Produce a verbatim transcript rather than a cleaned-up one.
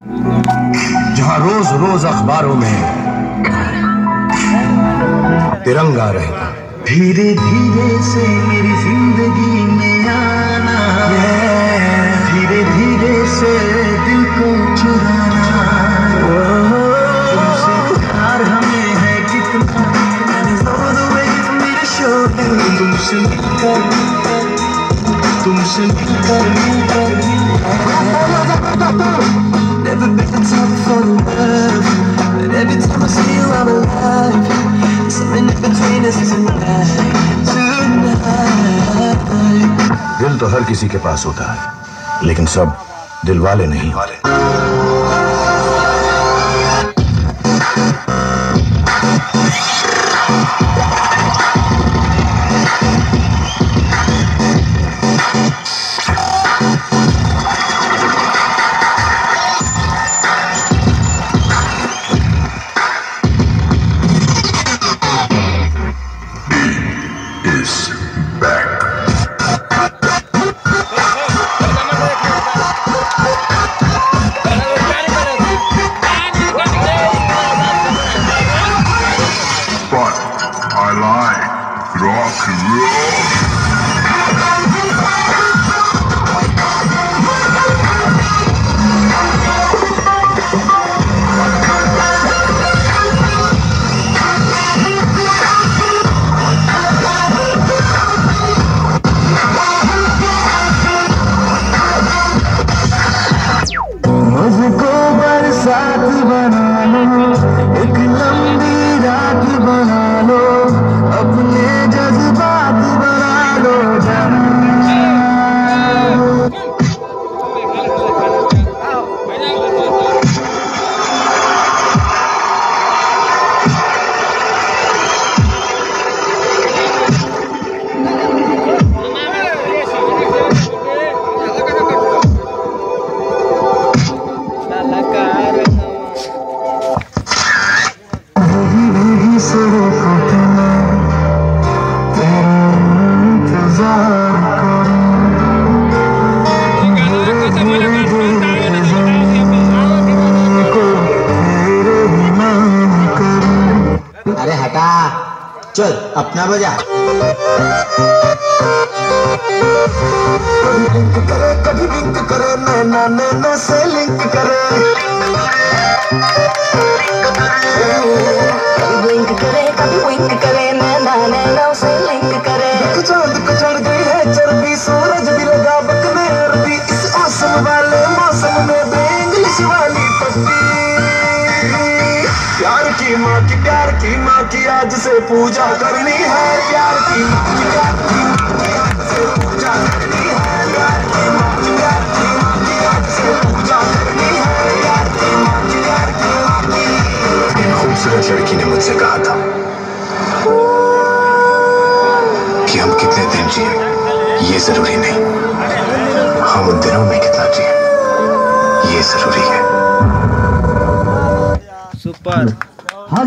जहां रोज रोज अखबारों में तिरंगा रहेगा। धीरे धीरे से मेरी जिंदगी में आना, धीरे धीरे से दिल को चुराना, तुमसे प्यार हमें है कितना, तुमसे मिलकर तुमसे मिलकर Never been the top for the love, but every time I see you I'm alive. There's something in between us tonight, tonight. दिल तो हर किसी के पास होता है, लेकिन सब दिल वाले नहीं वाले। अरे हटा, चल अपना बजा। कभी लिंक करे कभी लिंक करे, नैना नैना से लिंक करे, कभी लिंक करे कभी विंक करे, नैना नैना से लिंक करे। चांद को चढ़ गई है चर्बी, सूरज भी लगा बकने अरबी, इस मौसम वाले मौसम में इंग्लिश वाली पप्पी। प्यार की माँ की प्यार की माँ की आज से पूजा करनी है, प्यार की माँ की प्यार की माँ की आज से पूजा करनी है, प्यार की माँ की प्यार की माँ की आज से पूजा करनी है, प्यार की माँ की प्यार की माँ की। एक खूबसूरत लड़की ने मुझसे कहा था कि हम कितने दिन जिए ये जरूरी नहीं, हम उन दिनों में कितना जिए ये जरूरी है। सुपर।